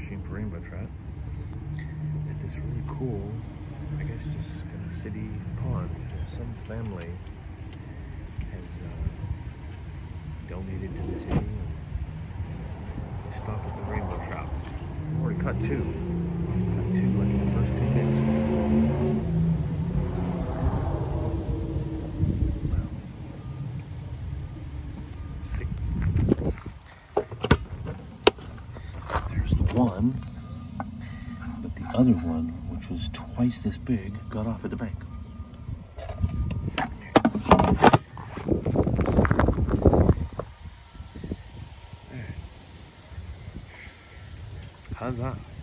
fishing for rainbow trout at this really cool, I guess just kind of city pond. Some family has donated to the city, and they stopped at the rainbow trout. I've already caught two. Got two like in the first 2 days. There's the one, but the other one, which was twice this big, got off at the bank. How's that?